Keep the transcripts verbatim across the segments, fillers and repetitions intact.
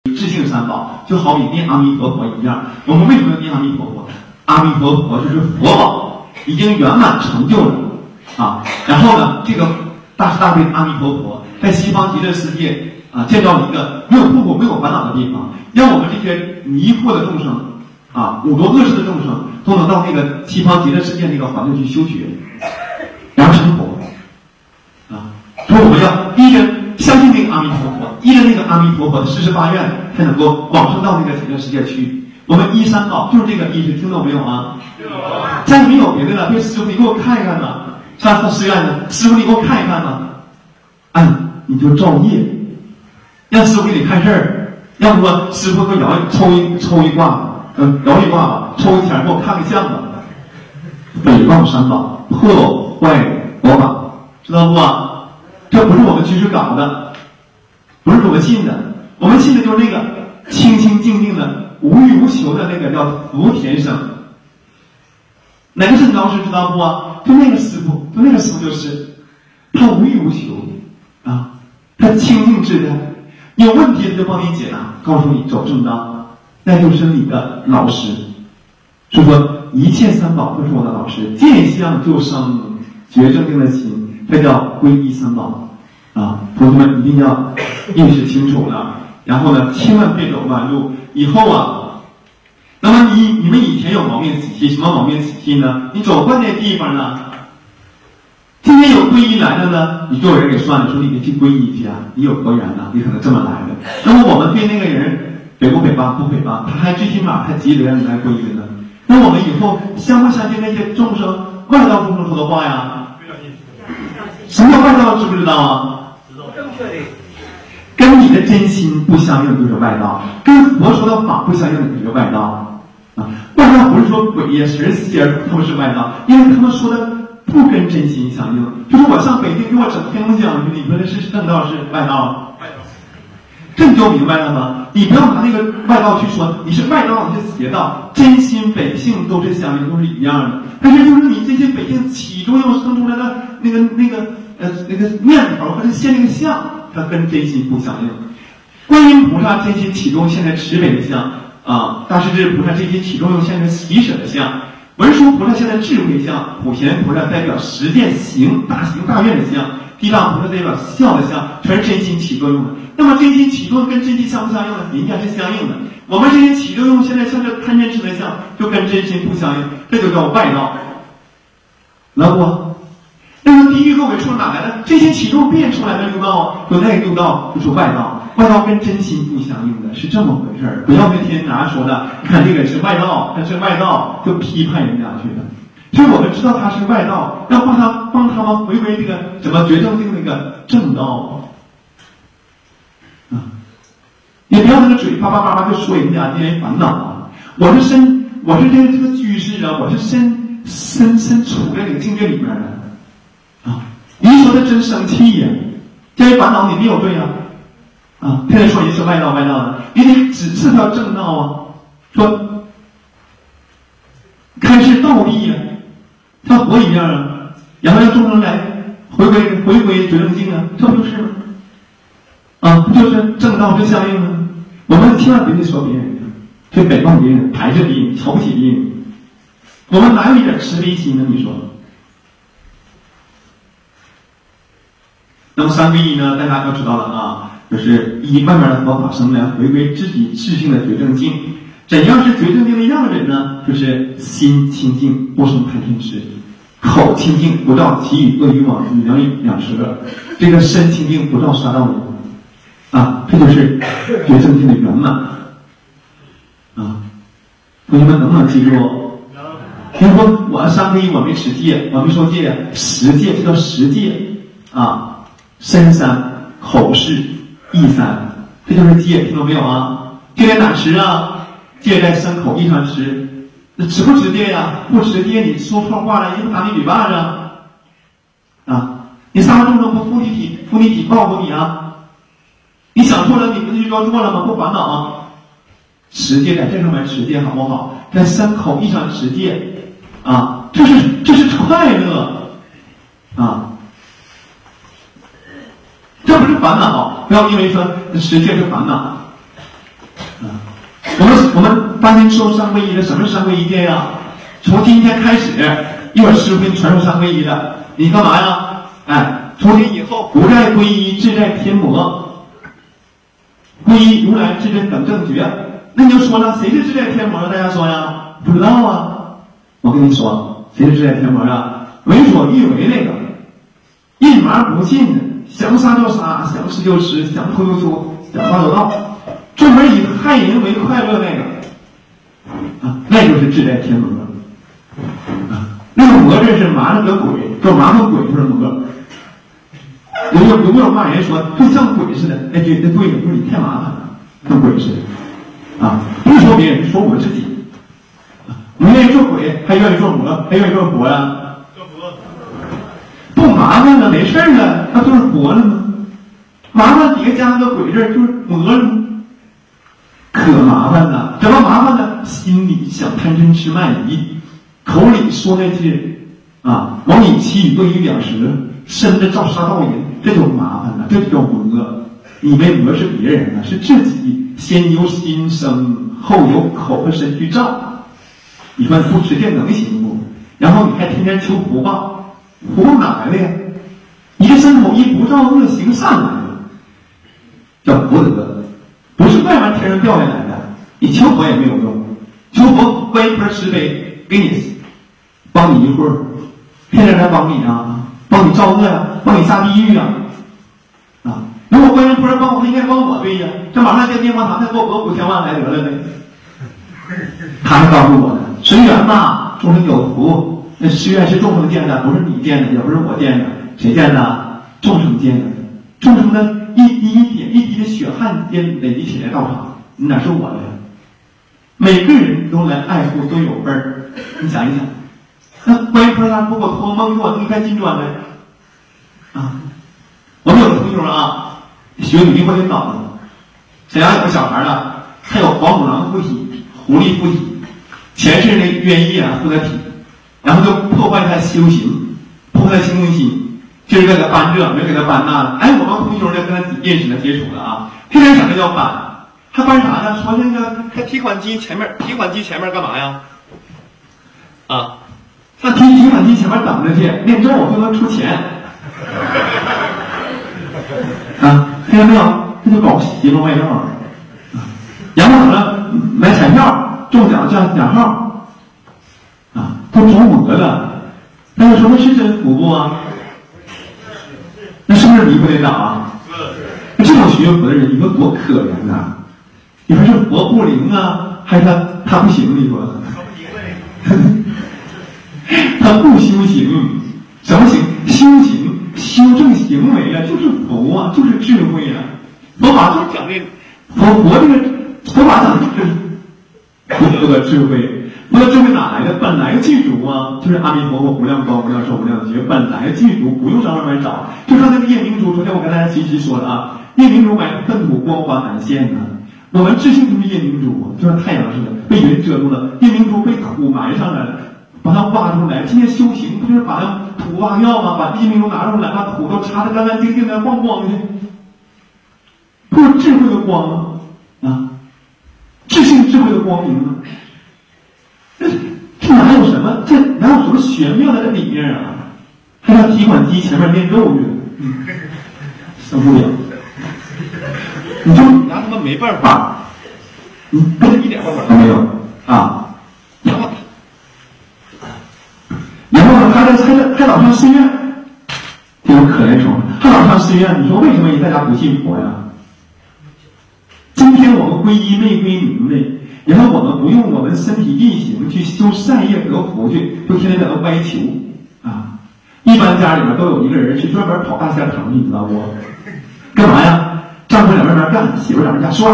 智性三宝，就好比念阿弥陀佛一样。我们为什么要念阿弥陀佛？阿弥陀佛就是佛宝已经圆满成就了啊。然后呢，这个大慈大悲的阿弥陀佛在西方极乐世界啊，建造了一个没有痛苦、没有烦恼的地方，让我们这些迷惑的众生啊，五浊恶世的众生都能到那个西方极乐世界那个环境去修学，然后成佛啊。所以我们要依着相信那个阿弥陀佛，依着那个阿弥陀佛的十十八愿，才能够往生到那个极乐世界去。我们依三宝就是这个意思，听懂没有啊？家里没有别的了，对师傅你给我看一看吧。上次师院呢，师傅你给我看一看吧。哎，你就造业，让师傅给你看事儿。要不说师傅给我摇一抽一抽一卦，嗯，摇一卦吧，抽一签给我看个相吧。诽谤三宝，破坏佛法，知道不啊？这不是我们居士搞的，不是我们信的，我们信的就是那个清清静静的、无欲无求的那个叫福田生。哪个是老师知道不啊？就那个师傅，就那个师傅就是他无欲无求啊，他清净自在，有问题他就帮你解答，告诉你走正道，那就是你的老师。所以说一切三宝都是我的老师，见相就生觉正定的心，这叫皈依三宝啊！同学们一定要认识清楚了，然后呢，千万别走弯路。以后啊，那么你你们以前有毛病习气，什么毛病习气呢？你走惯那地方呢，今天有皈依来了呢，你就有人给算了，说你得去皈依去啊，你有佛缘呢，你可能这么来的。那么我们对那个人诽不诽谤？不诽谤，他还最起码还急着让你来皈依呢。那我们以后相不相信那些众生外道众生说的话呀？什么叫外道？知不知道啊？正确的，跟你的真心不相应就是外道，跟佛说的法不相应就是外道啊。外道不是说鬼呀、神仙他们是外道，因为他们说的不跟真心相应。就是我上北京给我整天龙讲去，你说这是正道是外道？这你就明白了吗？你不要拿那个外道去说你是外道，你是邪道，真心本性都是相应，都是一样的。但是就是你这些本性起作用生出来的那个那个呃那个念头和它现那个相，它跟真心不相应。观音菩萨真心起作用现在慈悲的相啊，大势至菩萨真心起作用现在喜舍的相，文殊菩萨现在智慧相，普贤菩萨代表实践行大行大愿的相，地藏菩萨代表孝的相，全是真心起作用的。那么真心起作用跟真心相不相应呢？人家是相应的。我们真心起作用现在像这贪嗔痴的相，就跟真心不相应，这就叫外道。知道不？那么地狱恶鬼处哪来的？真心起作用变出来的六道，有那个六道就是外道，外道跟真心不相应的，是这么回事儿。不要跟天拿说的，你看这个是外道，他是外道，就批判人家去的。所以我们知道他是外道，要帮他帮他们回归这个什么觉正定那个正道。啊，你不要那个嘴叭叭叭叭就说人家，令人烦恼啊！我是身，我是这个这个居士啊，我是身身身处在这个境界里面的啊！你说的真生气呀！这些烦恼你没有对呀、啊？啊，天天说你是外道外道的，你得指示他正道啊！说开示道义呀，像佛一样啊，然后让众生来回归回归觉正境啊，这不就是吗？啊，不就是正道是相应的？我们千万别去说别人，去诽谤别人，排斥别人，瞧不起别人。我们哪有一点慈悲心呢？你说？那么三皈依呢？大家都知道了啊，就是以外面的佛法僧来回归自己自性的觉正境。怎样是觉正境的样人呢？就是心清净，不生贪嗔痴；口清净，不造绮语恶语妄语两语两舌；这个身清净，不造杀盗淫。啊，这就是觉正境的圆满啊！同学们能不能记住？比如说我三皈依，我没持戒，我没受戒，十戒，这叫十戒啊。身三，口四，意三，这就是戒，听懂没有啊？戒在哪持啊？戒在身口意上持。那持不持戒呀？不持戒，你说错话了，人不打你嘴巴子啊！你杀了众生不负你体，负你体报复你啊！你想错了，你不就要做了吗？不烦恼啊！持戒在这上面持戒好不好？在身口意上持戒啊，这是这是快乐啊！这不是烦恼，不要因为说持戒是烦恼我们八年受三皈依的，什么是三皈依戒呀？从今天开始，一会儿师傅给你传授三皈依的，你干嘛呀？哎，从今以后不再皈依志在天魔，皈依如来至真等正觉。那你就说了，谁是志在天魔？大家说呀？不知道啊。我跟你说，谁是志在天魔啊？为所欲为那个，一麻不进，想杀就杀，想吃就吃，想偷就偷，想抓就盗，专门以害人为快乐那个啊，那就是志在天魔啊。那个魔字是麻了个鬼，说麻烦鬼就是魔。有有有没有骂人说就像鬼似的？哎，对，那对了，不是你太麻烦了，像鬼似的啊！不是说别人，说我自己。我们愿意做鬼，还愿意做魔，还愿意做佛呀？做佛不麻烦了，没事了，那就是佛了吗？麻烦底下加个鬼字，就是魔了吗？可麻烦了，怎么麻烦呢？心里想贪嗔痴慢疑，口里说那些啊，往以其语对于表实，身子造杀盗淫，这就麻烦了，这就叫魔。以为魔是别人呢，是自己先由心生，后由口和身去造。你说不持戒能行不？然后你还天天求福报，福报哪来的呀？一个身口一不造恶行善来的，叫福德，不是外面天上掉下来的。你求佛也没有用，求佛观音菩萨慈悲，给你帮你一会儿，天天来帮你啊，帮你造恶呀，帮你下地狱啊啊！如果观音菩萨帮我，他应该帮我，对呀，这马上建念佛堂，再给我拨五千万来得了呗。他还告诉我呢，随缘吧，众生有福。那誓愿是众生建的，不是你建的，也不是我建的，谁建的？众生建的。众生的一滴一点一滴的血汗间累积起来道场，哪是我的呀？每个人都来爱护，都有份儿。你想一想，那观音菩萨给我托梦，给我弄一块金砖来啊！我们有个同学啊，学女力关系脑子，沈阳有个小孩啊，他有黄鼠狼附体、狐狸附体，前世那冤业啊附在体，然后就破坏他修行，破坏他清净心，就是给他搬这，没给他搬那的。哎，我们同学呢跟他认识了、接触了啊，天天想着要搬，他搬啥呢？说那个在提款机前面，提款机前面干嘛呀？啊，上提提款机前面等着去念咒，就能出钱。啊，听见没有？这就搞邪门外道啊！然后呢，买彩票中奖叫奖号，啊，都着魔的。那就说那是真福不啊？那是不是离不得党啊？那这种学佛的人，你说多可怜呐！你说是佛不灵啊，还是他他不行？你说他不修行，什么行？修行。修正行为啊，就是佛啊，就是智慧啊。佛法就讲这佛佛这个佛法讲的就是佛的智慧。佛的智慧哪来的？本来具足啊，就是阿弥陀佛无量光、无量寿、无量觉，本来具足，不用上外面找。就像那个夜明珠，昨天我跟大家提起说了啊，夜明珠埋粪土，光华难现呢。我们自性就是夜明珠，就像太阳似的，被云遮住了，夜明珠被土埋上来了。把它挖出来，今天修行不就是把那土挖掉吗？把夜明珠拿出来，把土都擦得干干净净的，光光的，不是智慧的光吗？啊，智性智慧的光明吗？这这哪有什么？这哪有什么玄妙在这里面啊？还在提款机前面念咒语，嗯，受不了，你就拿他们没办法，你跟他一点办法都没有啊。然后呢，还在还在还老上寺院，这种可怜虫，还老上寺院。你说为什么大家不信佛呀？今天我们皈依没归明白，然后我们不用我们身体运行去修善业得福去，就天天在那歪求啊！一般家里面都有一个人是专门跑大仙堂，你知道不？干嘛呀？丈夫在外面干，媳妇在人家算，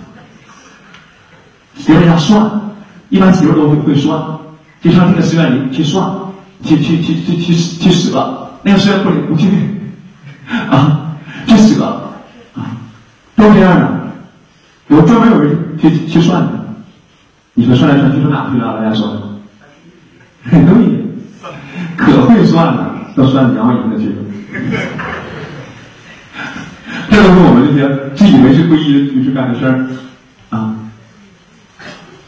媳妇在家算，一般媳妇都会会算，就上这个寺院里去算。去去去去去去舍，那个寺院不不去啊，去舍啊，都这样的。有专门有人去去算的，你说算来算去说哪去了？大家说，很对，可会算了，都算两万银子去了。这都是我们这些自以为是皈依的居士干的事儿啊。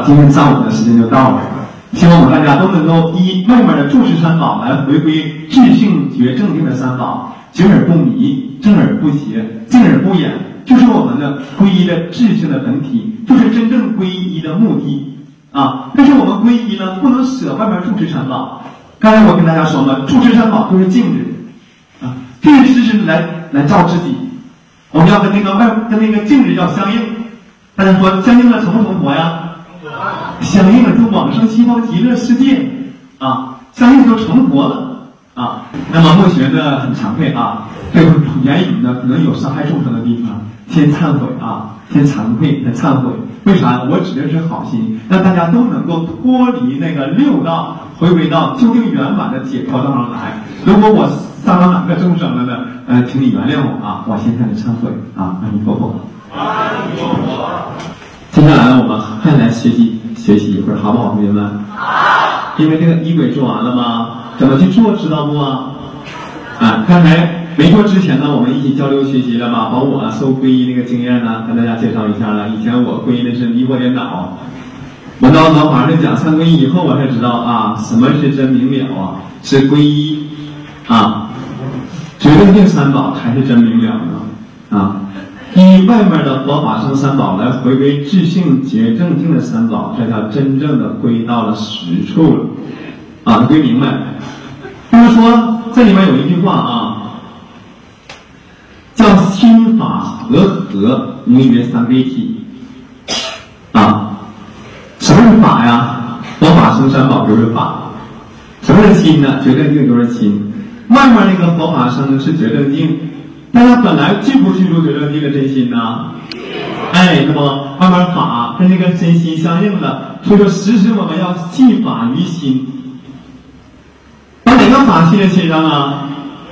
今天上午的时间就到了，希望我们大家都能够依外面的住持三宝来回归智性觉正定的三宝，觉而不迷，正而不邪，静而不掩，就是我们的皈依的智性的本体，就是真正皈依的目的啊。但是我们皈依呢，不能舍外面住持三宝。刚才我跟大家说了，住持三宝就是镜子啊，这个事是来来照自己，我们要跟那个外跟那个镜子要相应。大家说相应了成不成佛呀？相应了就往生西方极乐世界啊，相应就成佛了啊。那么目前呢很惭愧啊，这个言语呢可能有伤害众生的地方，先忏悔啊，先惭愧，再忏悔。为啥？我指的是好心，让大家都能够脱离那个六道，回归到究竟圆满的解脱道上来。如果我伤了哪个众生了呢？呃，请你原谅我啊，我先向你忏悔啊，阿弥陀佛。阿弥陀佛。接下来呢，我们还来学习学习一会儿，好不好，同学们？好。因为这个仪轨做完了吗？怎么去做，知道不啊？啊，刚才没做之前呢，我们一起交流学习了吧？把我受皈依那个经验呢，跟大家介绍一下了。以前我皈依的是迷惑颠倒，我到老法师讲三皈依以后，我才知道啊，什么是真明了啊？是皈依啊，觉正定三宝才是真明了呢啊。依外面的佛法僧三宝来回归智性觉正定的三宝，这叫真正的归到了实处了啊，归明白。就是说，这里面有一句话啊，叫心法和合，名曰三归体啊。什么是法呀？佛法僧三宝就是法。什么是心呢？觉正定就是心。外面那个佛法僧是觉正定。大家本来具不具足觉正定的真心呢？哎，那么慢慢法跟这个真心相应的，所以说时时我们要系法于心。把哪个法系在心上啊？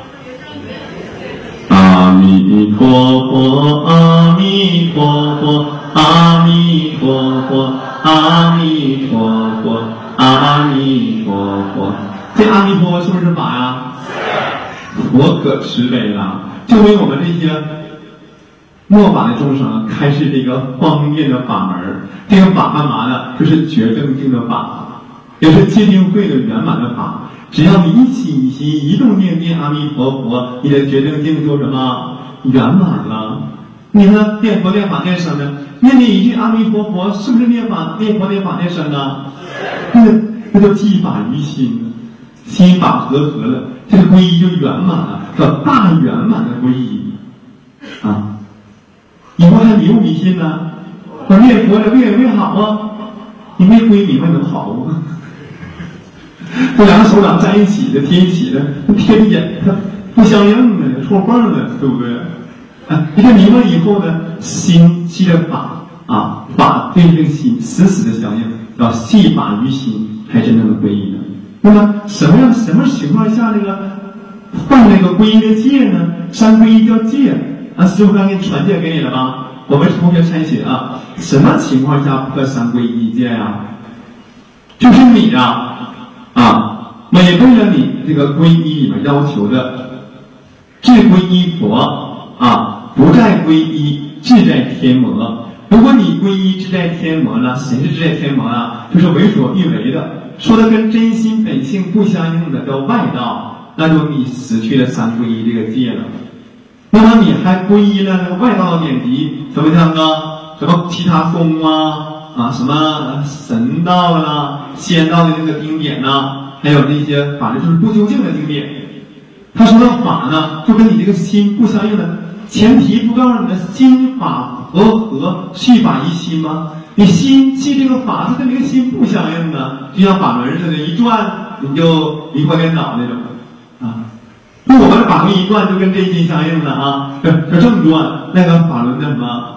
阿弥陀佛，阿弥陀佛，阿弥陀佛，阿弥陀佛，阿弥陀佛。这阿弥陀佛是不是法呀？佛可慈悲了。就为我们这些末法的众生开示这个方便的法门。这个法干嘛呢？就是觉正定的法，也是戒定慧的圆满的法。只要你一起一心一动念念阿弥陀佛，你的觉正定就什么圆满了。你呢，念佛念法念僧呢，念念一句阿弥陀佛，是不是念法念佛念法念僧啊？那个那就系法于心，心法合合了，这个皈依就圆满了，叫大圆满的皈依啊！以后还迷不迷信呢？我念佛的越来越好啊！你没皈明白能好吗？这两个手掌在一起的贴一起的，贴着眼，它不相应的，错缝的，对不对？啊，一个明白以后呢，心系着法啊，法对这个心死死的相应，要系法于心，才真正的皈依呢。那么什么样什么情况下那个犯那个皈依的戒呢？三皈依叫戒啊，师傅刚给你传戒给你了吗？我们同学参学啊，什么情况下不可三皈依戒呀、啊？就是你呀、啊。啊，违背了你这个皈依里面要求的志皈依佛啊，不再皈依志在天魔。如果你皈依志在天魔呢，谁是志在天魔啊？就是为所欲为的，说的跟真心本性不相应的叫外道，那就你失去了三皈依这个戒了。那么你还皈依了那个外道的典籍，什么像啊，什么其他宗啊？啊，什么神道啦、仙道的那个经典呐、啊，还有那些法律就是不究竟的经典。他说的法呢，就跟你这个心不相应的，前提不告诉你的心法和合，系法于心吗？你心系这个法，它跟这个心不相应的，就像法轮似的，一转你就迷惑颠倒那种啊。那我们的法轮一转就跟真心相应的啊，这这正转，那个法轮的什么？